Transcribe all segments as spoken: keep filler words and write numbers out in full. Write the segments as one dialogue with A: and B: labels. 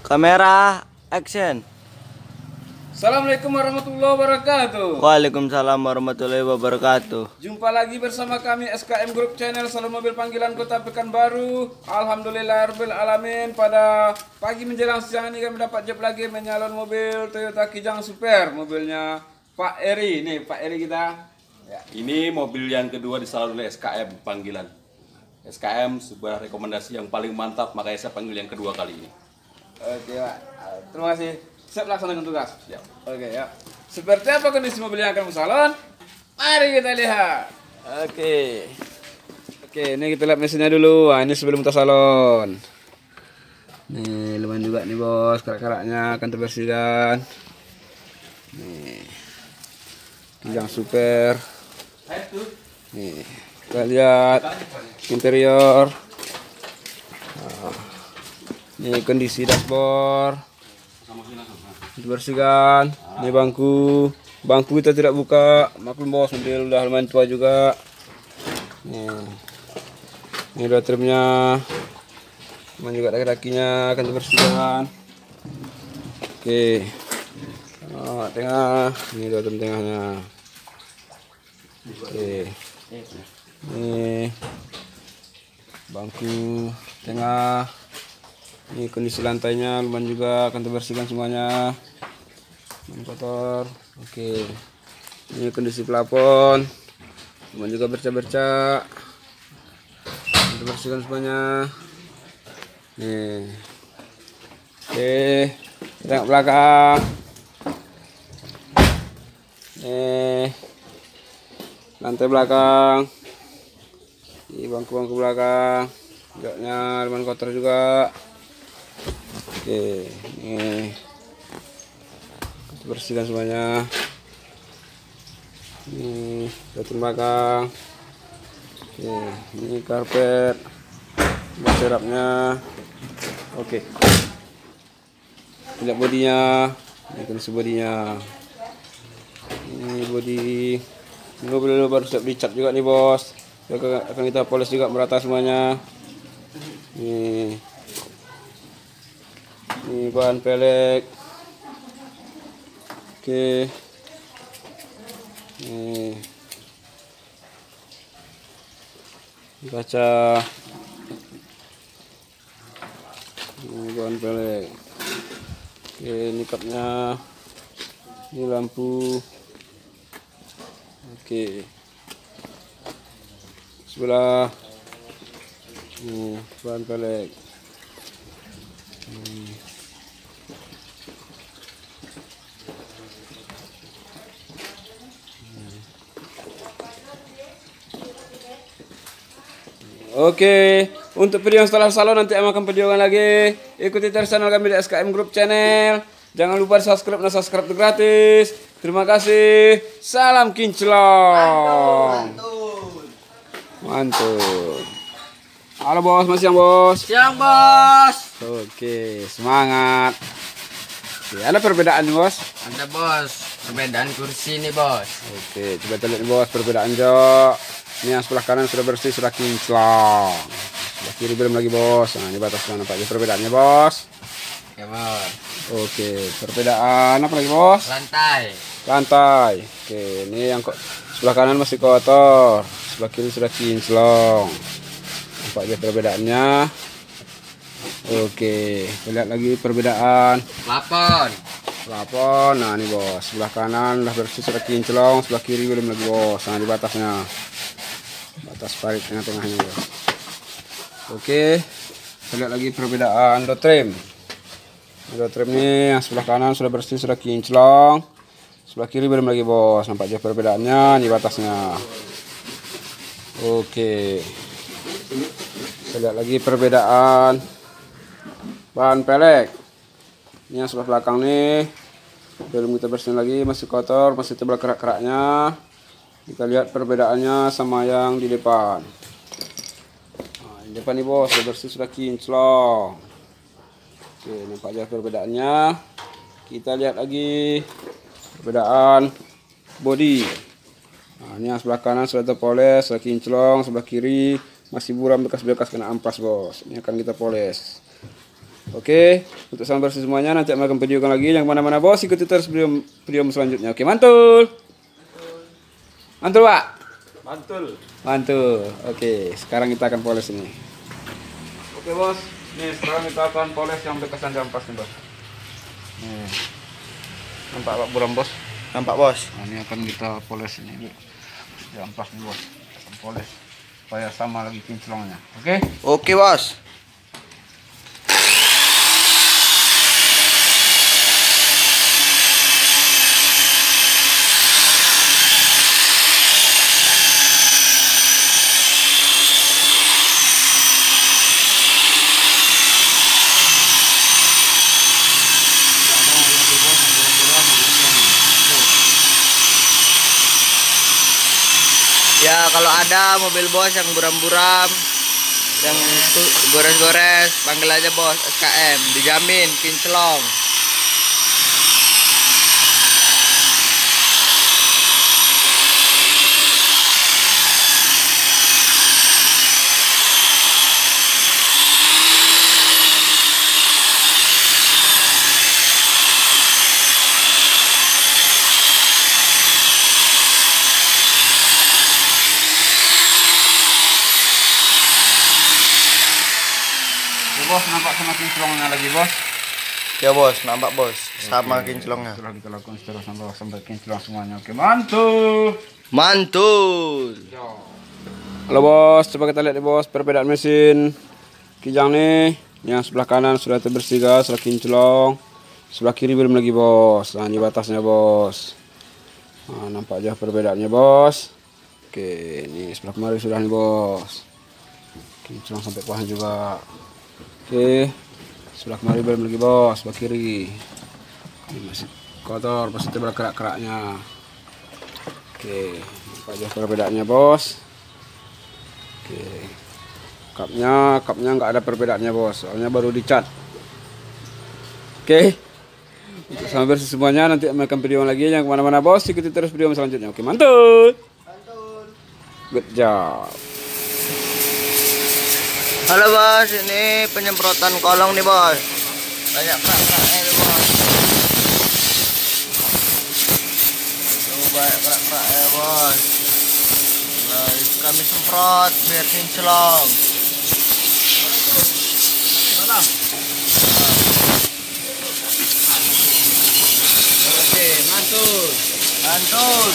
A: Kamera action.
B: Assalamualaikum warahmatullahi wabarakatuh.
A: Waalaikumsalam warahmatullahi wabarakatuh.
B: Jumpa lagi bersama kami S K M Group Channel Salon Mobil Panggilan Kota Pekanbaru. Alhamdulillahirabbil alamin. Pada pagi menjelang siang ini kami dapat job lagi menyalon mobil Toyota Kijang Super. Mobilnya Pak Eri. Nih Pak Eri kita.
C: Ya, ini mobil yang kedua disalon oleh S K M Panggilan. S K M sebuah rekomendasi yang paling mantap, makanya saya panggil yang kedua kali ini.
B: Oke Pak, terima kasih. Siap laksanakan tugas.
C: Ya.
B: Oke ya. Seperti apa kondisi mobil yang akan bersalon? Mari kita lihat. Oke. Oke, ini kita lihat mesinnya dulu. Wah, ini sebelum kita salon. Nih, lumayan juga nih bos, kerak-keraknya akan terbersihkan. Nih. Kijang Super. Nih, kita lihat interior. Nah, ini kondisi dashboard. Dibersihkan. Ini bangku. Bangku kita tidak buka. Maklum bos, mobil udah lumayan tua juga. Nih. Ini dua trimnya. Lumayan juga kaki-kakinya akan dibersihkan. Oke. Oh, tengah. Ini dua trim tengahnya. Oke. Ini bangku tengah. Ini kondisi lantainya lumayan juga akan dibersihkan semuanya. Lumayan kotor. Oke. Ini kondisi plafon. Lumayan juga bercak-bercak. Dibersihkan semuanya. Nih. Oke. Tengok belakang. Nih. Lantai belakang. Ini bangku-bangku belakang. Jaknya lumayan kotor juga. Oke, ini bersihkan semuanya. Ini bagian belakang. Oke, ini karpet, serapnya. Oke, lihat bodinya. Ini kondisi bodinya. Ini bodi. Ini mobil baru siap dicat juga nih bos. Akan kita poles juga merata semuanya. Nih. Ini bahan pelek. Oke. Nih. Kaca. Ini bahan pelek. Oke, ini kapnya. Ini lampu. Oke. Sebelah. Ini bahan pelek. Hmm. Oke, untuk video yang setelah salon nanti akan videokan lagi. Ikuti terus channel kami di S K M Group Channel. Jangan lupa di subscribe, dan subscribe itu gratis. Terima kasih. Salam kinclong.
A: Mantul.
B: Mantul. Halo bos, masih siang bos.
A: Siang bos.
B: Oke, semangat. Oke, ada perbedaan bos?
A: Ada bos. Perbedaan kursi nih bos.
B: Oke, coba kita lihat bos perbedaan jok. Ini yang sebelah kanan sudah bersih, sudah kinclong. Sebelah kiri belum lagi bos. Nah, ini batasnya nampak aja perbedaannya bos.
A: Ya bos.
B: Oke, perbedaan apa lagi bos?
A: Lantai.
B: Lantai. Oke, ini yang kok sebelah kanan masih kotor, sebelah kiri sudah kinclong. Nampak aja perbedaannya. Oke, kita lihat lagi perbedaan.
A: Plafon.
B: Plafon. Nah, ini bos, sebelah kanan udah bersih, sudah kinclong, sebelah kiri belum lagi bos. Nah, di batasnya. Batas parit tengah-tengahnya bos. Oke, kita lihat lagi perbedaan door trim. Door trim ini yang sebelah kanan sudah bersih, sudah kinclong, sebelah kiri belum lagi bos. Nampak aja perbedaannya di batasnya. Oke, kita lihat lagi perbedaan bahan pelek. Ini yang sebelah belakang nih belum kita bersihin lagi, masih kotor, masih tebal kerak-keraknya. Kita lihat perbedaannya sama yang di depan. Nah, di depan nih bos, sudah bersih, sudah kinclong. Oke, nampak aja perbedaannya. Kita lihat lagi perbedaan bodi. Nah, ini yang sebelah kanan sudah terpoles, sudah kinclong, sebelah kiri masih buram bekas-bekas kena ampas bos. Ini akan kita poles. Oke, Untuk salam bersih semuanya, nanti akan videokan lagi. Yang mana-mana bos, ikuti terus video video selanjutnya. Oke, mantul. Mantul, Pak.
C: Mantul.
B: Mantul. Oke, sekarang kita akan poles ini. Oke, bos. Nih, sekarang kita akan poles yang berkesan jampas nih, bos. Nih. Nampak Pak buram, bos?
D: Nampak, bos.
B: Nah, ini akan kita poles ini. Jampas nih, bos. Akan poles supaya sama lagi kinclongnya. Oke?
D: Oke, bos. Ya, kalau ada mobil bos yang buram-buram, yang gores-gores, panggil aja bos S K M, dijamin kinclong.
B: Bos, nampak sama kinclongnya lagi, bos.
D: Ya bos, nampak bos, sama kinclongnya.
B: Setelah kita lakukan seterus sampai sampai kinclong semuanya. Oke, mantul.
D: Mantul.
B: Halo bos, coba kita lihat nih bos perbedaan mesin Kijang nih. Yang sebelah kanan sudah terbersih guys, sudah kinclong. Sebelah kiri belum lagi bos. Nah, ini batasnya bos. Nah, nampak aja perbedaannya bos. Oke, ini sebelah kemari sudah nih bos. Kinclong sampai paha juga. Oke, sebelah kemari belum lagi bos, sebelah kiri ini masih kotor, masih tebal kerak-keraknya. Oke, apa aja perbedaannya bos. Oke, kapnya, kapnya nggak ada perbedaannya bos, soalnya baru dicat. Oke, untuk sama bersih semuanya, nanti akan video lagi yang kemana-mana bos, ikuti terus video selanjutnya. Oke, mantul. Good job.
D: Halo bos, ini penyemprotan kolong nih bos. Banyak kerak-keraknya nih bos. Tuh banyak kerak-keraknya bos. Nah, kami semprot biar kinclong.
B: Oke, mantul.
D: Mantul.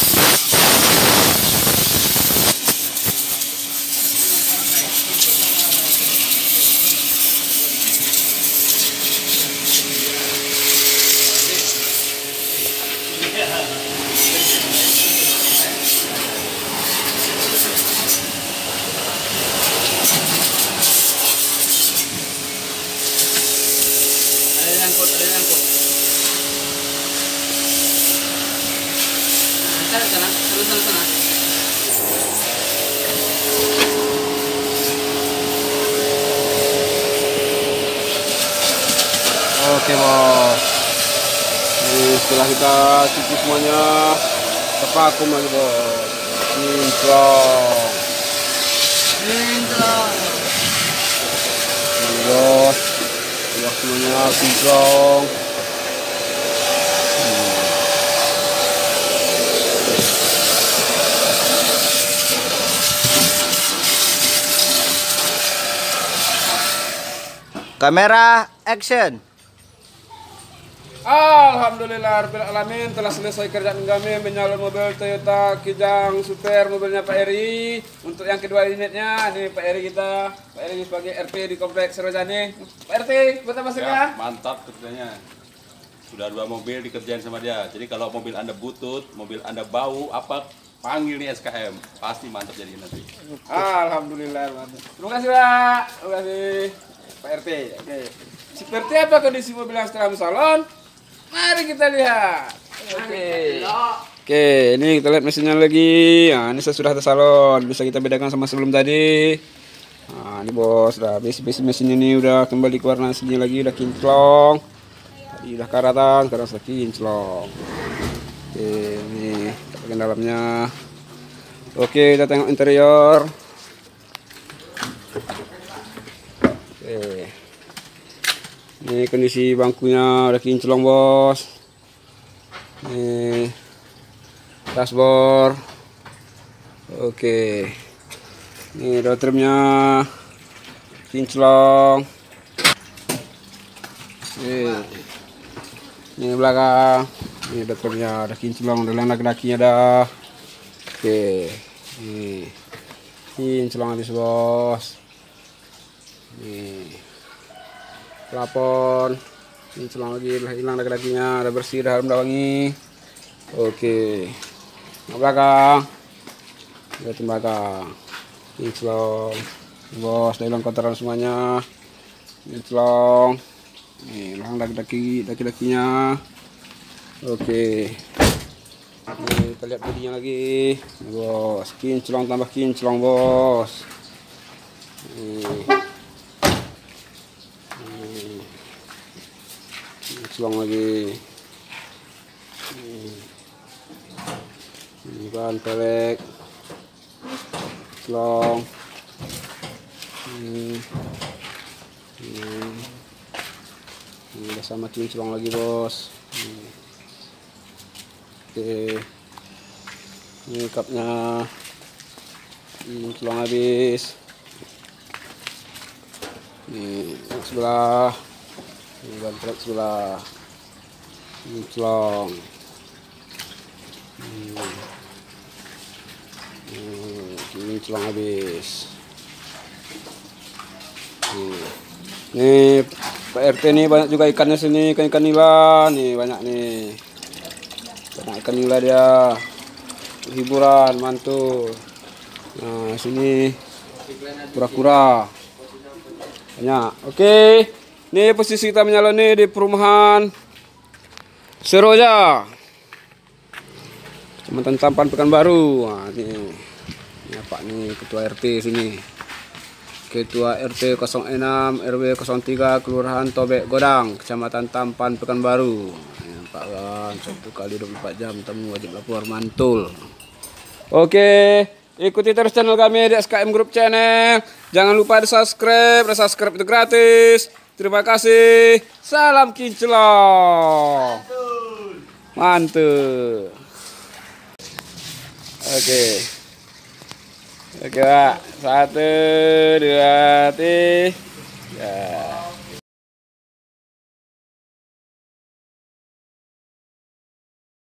B: Ada nyangkut, ada nyangkut. Nah, sana sana, sana sana sana. Oke bos. Ini setelah kita cuci semuanya, kita vakum lagi bos. Kinclong.
D: Kinclong.
B: Ini bos. Lihat semuanya kinclong.
D: Kamera action.
B: Alhamdulillah rabbil alamin, telah selesai kerjaan kami menyalon mobil Toyota Kijang Super mobilnya Pak Eri. Untuk yang kedua unitnya, ini Pak Eri kita, Pak Eri sebagai R P di Kompleks Serojani. Pak R T, betul masuknya?
C: Ya, mantap kerjanya. Sudah dua mobil dikerjain sama dia. Jadi kalau mobil Anda butut, mobil Anda bau, apa panggil nih S K M. Pasti mantap jadi nanti.
B: Alhamdulillah mantap. Terima kasih Pak. Terima kasih Pak R T. Oke. Seperti apa kondisi mobil yang setelah salon? Mari kita lihat. Oke. Oke, ini kita lihat mesinnya lagi. Nah, ini sudah tersalon. Bisa kita bedakan sama sebelum tadi. Nah, ini bos, udah besi-besi mesinnya ini udah kembali ke warna aslinya lagi, udah kinclong. Tadi udah karatan, sekarang sudah kinclong. Oke, ini kita bagian dalamnya. Oke, kita tengok interior. Oke. Ini kondisi bangkunya udah kinclong bos. Ini dashboard. Oke. Ini door trimnya kinclong. Ini, ini belakang. Ini door trimnya udah kinclong, udah laki-lakinya dah. Oke. Ini kinclong habis bos. Ini plafon kinclong lagi, udah hilang laki-lakinya, udah bersih, udah harum, udah wangi. Oke. Nah, belakang. Lihat belakang. Kinclong. Bos, udah hilang kotoran semuanya. Kinclong. Nih, hilang laki-laki, laki-lakinya. Oke. Nih, kita lihat bodinya lagi. Nih, bos, kinclong tambah kinclong, bos. Nih. Nih. Kinclong lagi. Nih. Ini ban pelek. Kinclong. Ini. Ini. Ini udah sama kinclong lagi, bos. Ini. Oke. Ini cupnya kinclong habis. Ini yang sebelah. Ini ban pelek sebelah. Kinclong. Ini. Ini kinclong habis. Nih. Nih Pak R T nih banyak juga ikannya sini, ikan-ikan nila nih banyak nih. Banyak ikan nila dia. Hiburan mantul. Nah, sini kura-kura. Banyak. Oke. Nih posisi kita menyala nih di perumahan Seroja. Kecamatan Tampan Pekanbaru. Nah, nih. Ini Pak nih ketua R T sini. Ketua R T nol enam R W nol tiga Kelurahan Tobek Godang, Kecamatan Tampan Pekanbaru. Ini Pak kan satu kali dua puluh empat jam tamu wajib lapor mantul. Oke, ikuti terus channel kami di S K M Group Channel. Jangan lupa di subscribe, di subscribe itu gratis. Terima kasih. Salam kinclong. Mantul. Oke. Oke Pak, satu, dua, tiga.